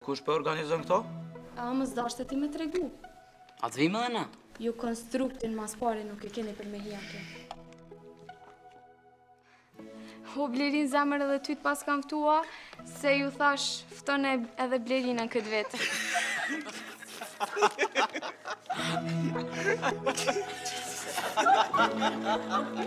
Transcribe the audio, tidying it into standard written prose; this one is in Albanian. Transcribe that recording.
Kush për organizon këto? A më zdashtë ti me tregu. A të vime dhe na? Ju konstruktin mas pari nuk e keni për me hi ato. O Blerin, zemër edhe ty të pas kam këtua, se ju thash ftone edhe Blerinën këtë vetë.